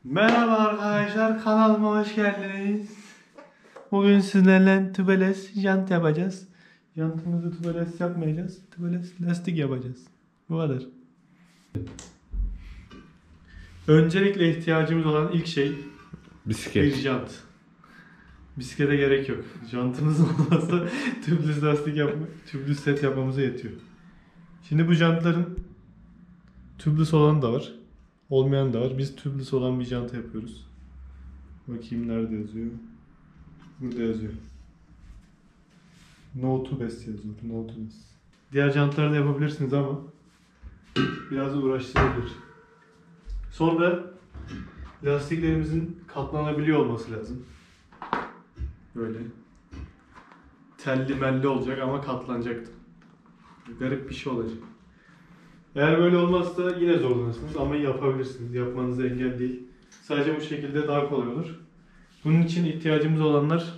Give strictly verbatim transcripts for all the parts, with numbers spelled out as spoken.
Merhaba arkadaşlar, kanalıma hoş geldiniz. Bugün sizlerle tubeless jant yapacağız. Jantımızı tubeless yapmayacağız. Tubeless lastik yapacağız. Bu kadar. Öncelikle ihtiyacımız olan ilk şey bisiklet. Bir jant. Bisiklete gerek yok. Jantımız olmazsa tubeless lastik yapma, tubeless set yapmamıza yetiyor. Şimdi bu jantların tubeless olanı da var. Olmayan da var. Biz tubeless olan bir janta yapıyoruz. Bakayım nerede yazıyor. Burada yazıyor. No tubeless yazıyor. No tubeless. Diğer jantları da yapabilirsiniz ama biraz uğraştırabilir. Sonra lastiklerimizin katlanabiliyor olması lazım. Böyle. Telli melli olacak ama katlanacaktı. Garip bir şey olacak. Eğer böyle olmazsa yine zorlanırsınız ama yapabilirsiniz. Yapmanız engel değil. Sadece bu şekilde daha kolay olur. Bunun için ihtiyacımız olanlar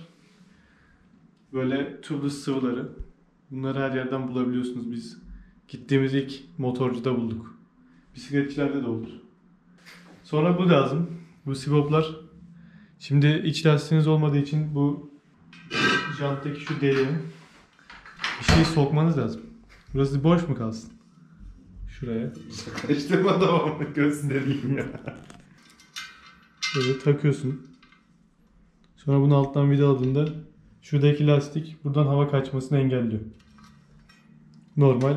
böyle tubeless sıvıları. Bunları her yerden bulabiliyorsunuz biz. Gittiğimiz ilk motorcuda bulduk. Bisikletçilerde de olur. Sonra bu lazım. Bu siboplar. Şimdi iç lastiğiniz olmadığı için bu janttaki şu deliğe bir şey sokmanız lazım. Burası boş mu kalsın? Şuraya. Sıkıştırma devamını göstereyim ya. Böyle takıyorsun. Sonra bunu alttan vidaladığında şuradaki lastik buradan hava kaçmasını engelliyor. Normal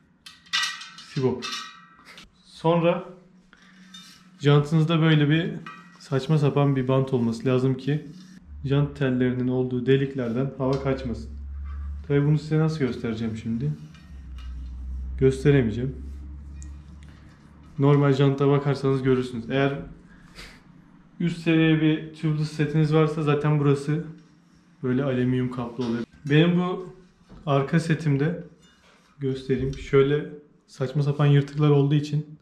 sibop. Sonra jantınızda böyle bir saçma sapan bir bant olması lazım ki jant tellerinin olduğu deliklerden hava kaçmasın. Tabii bunu size nasıl göstereceğim şimdi? Gösteremeyeceğim. Normal janta bakarsanız görürsünüz. Eğer üst seviye bir tubeless setiniz varsa zaten burası böyle alüminyum kaplı oluyor. Benim bu arka setimde göstereyim. Şöyle saçma sapan yırtıklar olduğu için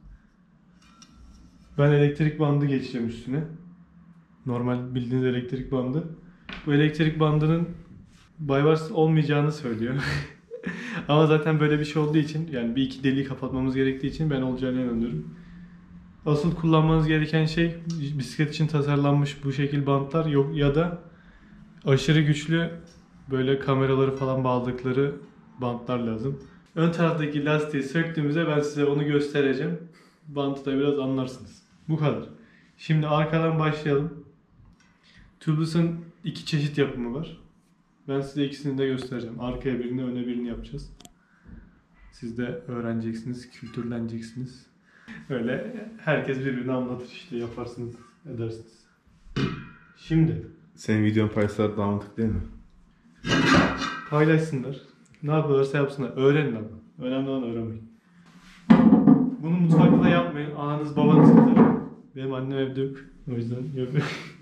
ben elektrik bandı geçeceğim üstüne. Normal bildiğiniz elektrik bandı. Bu elektrik bandının bypass olmayacağını söylüyor. Ama zaten böyle bir şey olduğu için, yani bir iki deliği kapatmamız gerektiği için ben olacağını inanıyorum. Asıl kullanmanız gereken şey bisiklet için tasarlanmış bu şekil bantlar yok ya da aşırı güçlü böyle kameraları falan bağladıkları bantlar lazım. Ön taraftaki lastiği söktüğümüzde ben size onu göstereceğim. Bantı da biraz anlarsınız. Bu kadar. Şimdi arkadan başlayalım. Tubeless'ın iki çeşit yapımı var. Ben size ikisini de göstereceğim. Arkaya birini, öne birini yapacağız. Siz de öğreneceksiniz, kültürleneceksiniz. Öyle herkes birbirini anlatır işte, yaparsınız, edersiniz. Şimdi. Senin videon paylaşsalar daha mantıklı değil mi? Paylaşsınlar. Ne yapıyorlarsa yapsınlar. Öğrenin ama. Önemli olan öğrenmeyin. Bunu mutfakta da yapmayın. Ananız babanız kızar. Benim annem evde yok. O yüzden yok.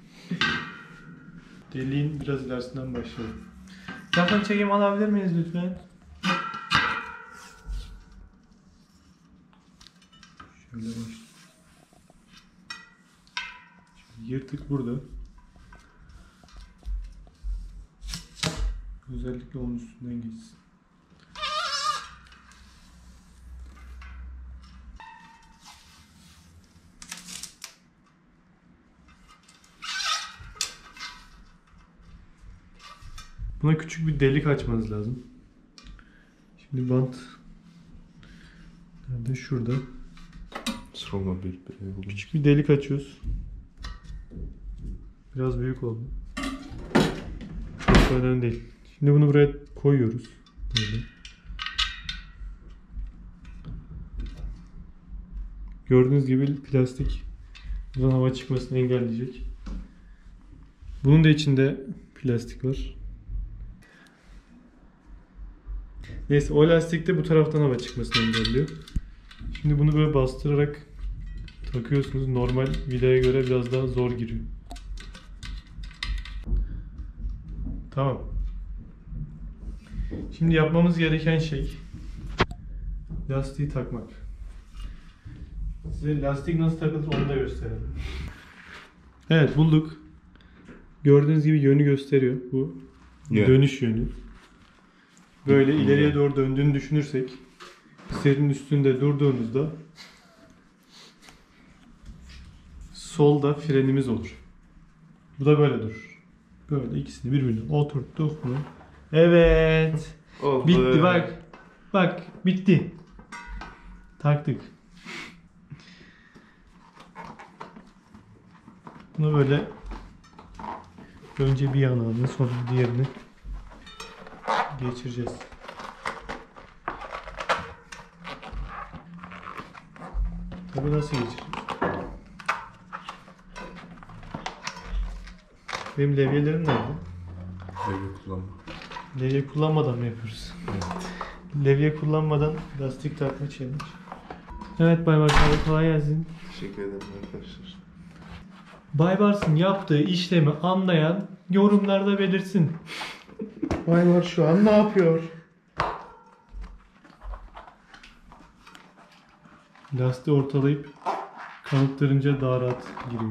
Deliğin biraz ilerisinden başlayalım. Yakın çekim alabilir miyiz lütfen? Şöyle başlayalım. Şimdi yırtık burada. Özellikle onun üstünden geçsin. Buna küçük bir delik açmanız lazım. Şimdi bant nerede? Şurada. Sonra bir, bir Küçük bir delik açıyoruz. Biraz büyük oldu. Çok önemli değil. Şimdi bunu buraya koyuyoruz. Böyle. Gördüğünüz gibi plastik buradan hava çıkmasını engelleyecek. Bunun da içinde plastik var. Neyse, o lastik de bu taraftan hava çıkmasını engelliyor. Şimdi bunu böyle bastırarak takıyorsunuz. Normal vidaya göre biraz daha zor giriyor. Tamam. Şimdi yapmamız gereken şey lastiği takmak. Size lastik nasıl takılır onu da gösterelim. Evet, bulduk. Gördüğünüz gibi yönü gösteriyor. Bu yeah. Dönüş yönü. Böyle ileriye doğru döndüğünü düşünürsek, setin üstünde durduğunuzda solda frenimiz olur. Bu da böyle durur. Böyle ikisini birbirine oturttuk mu? Evet. Oldu. Bitti bak. Bak bitti. Taktık. Bunu böyle önce bir yanağını sonra diğerini geçireceğiz. Tabii nasıl geçireceğiz? Benim levyelerim nerede? Levye kullanma. Levye kullanmadan mı yapıyoruz? Evet. Levye kullanmadan lastik takma challenge. Evet Baybars abi kolay gelsin. Teşekkür ederim arkadaşlar. Baybars'ın yaptığı işlemi anlayan yorumlarda belirsin. Baybars şu an ne yapıyor? Lastiği ortalayıp kanıttırınca daha rahat giriyor.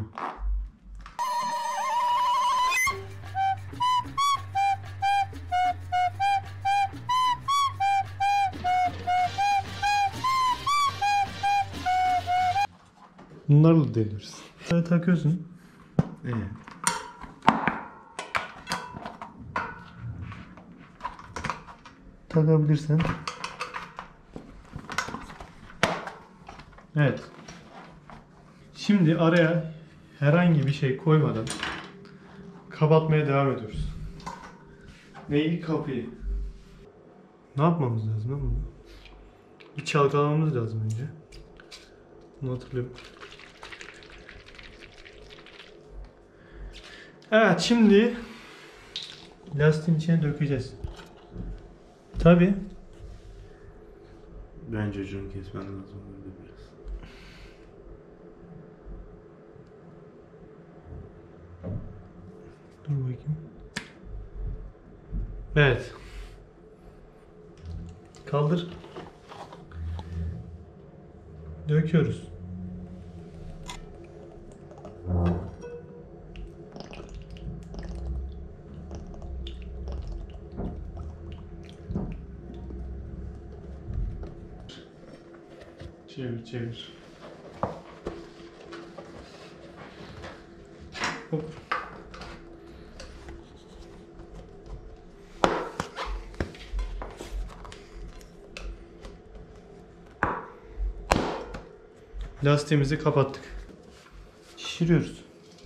Bunlarla deniyoruz. Böyle takıyorsun. Evet. Takabilirsen. Evet. Şimdi araya herhangi bir şey koymadan kapatmaya devam ediyoruz. Neyi? Kapıyı. Ne yapmamız lazım lan bunu? Bir çalkalamamız lazım önce. Bunu hatırlıyorum. Evet şimdi lastiğin içine dökeceğiz. Tabi. Bence ucunu kesmen lazım böyle biraz. Dur bakayım. Evet. Kaldır. Döküyoruz. Çevir çevir. Hop. Lastiğimizi kapattık. Şişiriyoruz.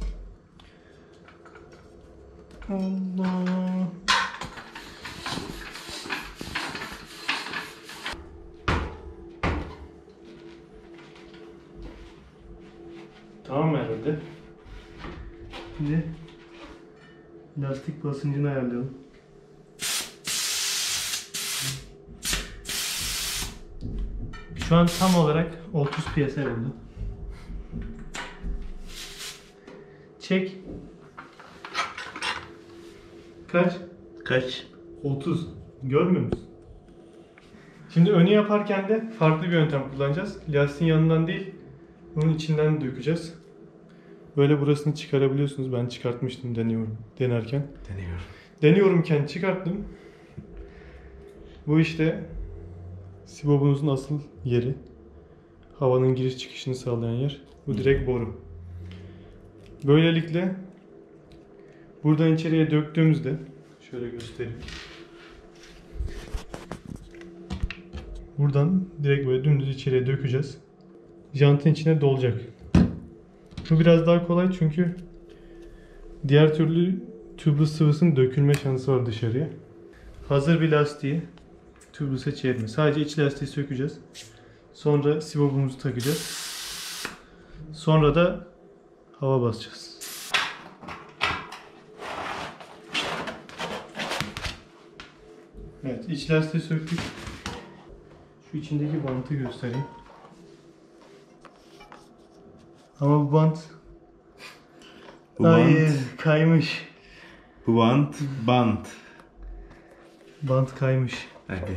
Allah. Tamam mı herhalde? Şimdi lastik basıncını ayarlayalım. Şu an tam olarak otuz P S I oldu. Çek. Kaç? Kaç? otuz. Görmüyor musun? Şimdi önü yaparken de farklı bir yöntem kullanacağız. Lastiğin yanından değil, bunun içinden dökeceğiz. Böyle burasını çıkarabiliyorsunuz. Ben çıkartmıştım deniyorum, denerken. Deniyorum. Deniyorumken çıkarttım. Bu işte sibobunuzun asıl yeri. Havanın giriş çıkışını sağlayan yer. Bu direkt boru. Böylelikle buradan içeriye döktüğümüzde şöyle göstereyim. Buradan direkt böyle dümdüz içeriye dökeceğiz. Jantın içine dolacak. Bu biraz daha kolay çünkü diğer türlü tubeless sıvısının dökülme şansı var dışarıya. Hazır bir lastiği tubeless'e çevirme. Sadece iç lastiği sökeceğiz. Sonra sibobumuzu takacağız. Sonra da hava basacağız. Evet, iç lastiği söktük. Şu içindeki bantı göstereyim. Ama bu bant Bu Ay, bant. kaymış. Bu bant. Bant. Bant kaymış. Hadi.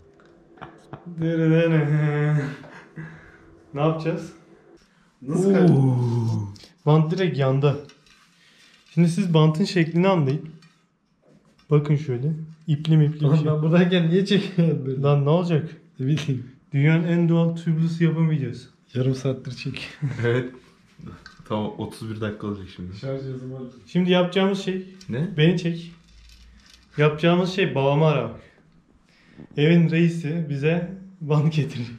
Ne yapacağız? Nasıl kaydı? Bant direkt yanda. Şimdi siz bantın şeklini anlayın. Bakın şöyle. İpli mipli bir şey. Ben buradayken niye çekiyorsun böyle? Lan ne olacak? Ne bileyim. Dünyanın en doğal tubeless yapım videosu. Yarım saattir çek. Evet. Tamam otuz bir dakika olacak şimdi. Şarj yazımı var. Şimdi yapacağımız şey, Ne? beni çek. Yapacağımız şey babamı aramak. Evin reisi bize bant getirecek.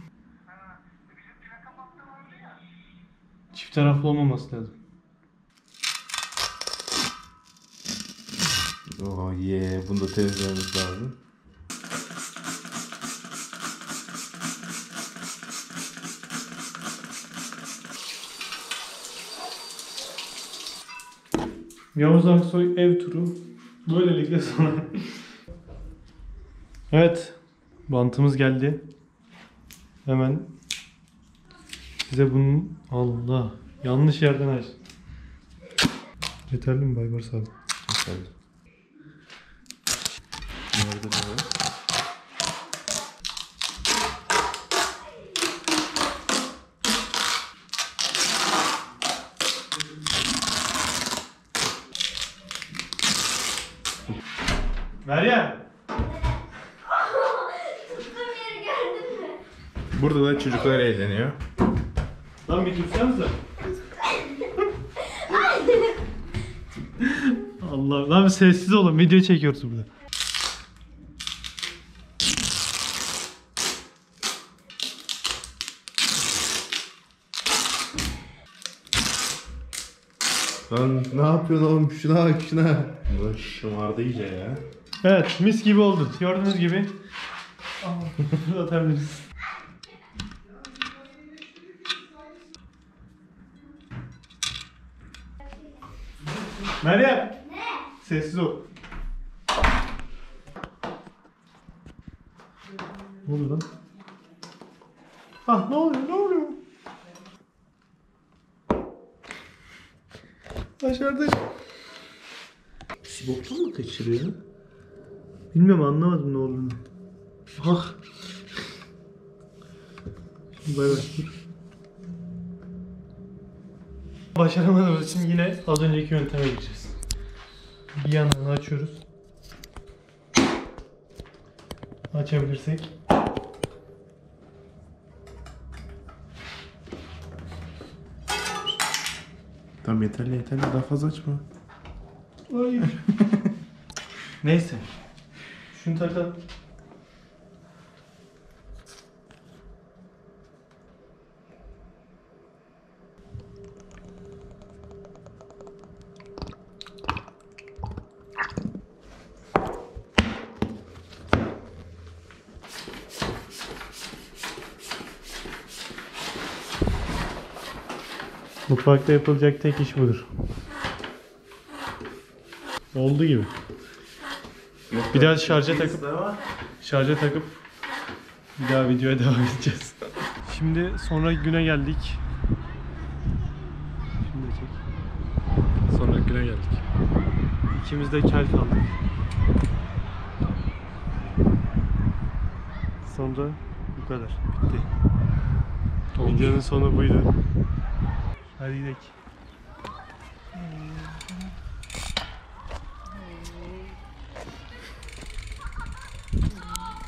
Çift taraflı olmaması lazım. Oh yeah, bunu da temizlememiz lazım. Yavuz Aksoy ev turu böylelikle sona. Evet, bantımız geldi. Hemen size bunun Allah yanlış yerden aç. Yeterli mi Baybars abi? Efendim. Nerede ne var? Meryem. Burada da çocuklar eğleniyor. Lan bir tutsanıza. Allah lan sessiz olun, video çekiyoruz burada. Lan ne yapıyorsun oğlum? Şuna bak şuna. Bu şımardı iyice ya. Evet, mis gibi oldu. Gördüğünüz gibi. Atabiliriz. Meryem. Ne? Sessiz ol. Ne oluyor lan? Ah ne oluyor? Ne oluyor? Aşağıda. Siboptan mı kaçırıyor? Bilmiyorum, anlamadım ne olduğunu. Bak. Bay bay. Başaramadığımız için yine az önceki yönteme gideceğiz. Bir yandan açıyoruz. Açabilirsek. Tamam yeterli yeterli, daha fazla açma. Hayır. Neyse. Şunu takalım. Mutfakta yapılacak tek iş budur. Oldu gibi. Bir daha şarja takıp şarja takıp bir daha videoya devam edeceğiz. Şimdi sonraki güne geldik. Şimdi çek. Sonraki güne geldik. İkimiz de kel kaldık. Sonra bu kadar. Bitti. Videonun sonu buydu. Hadi gidelim.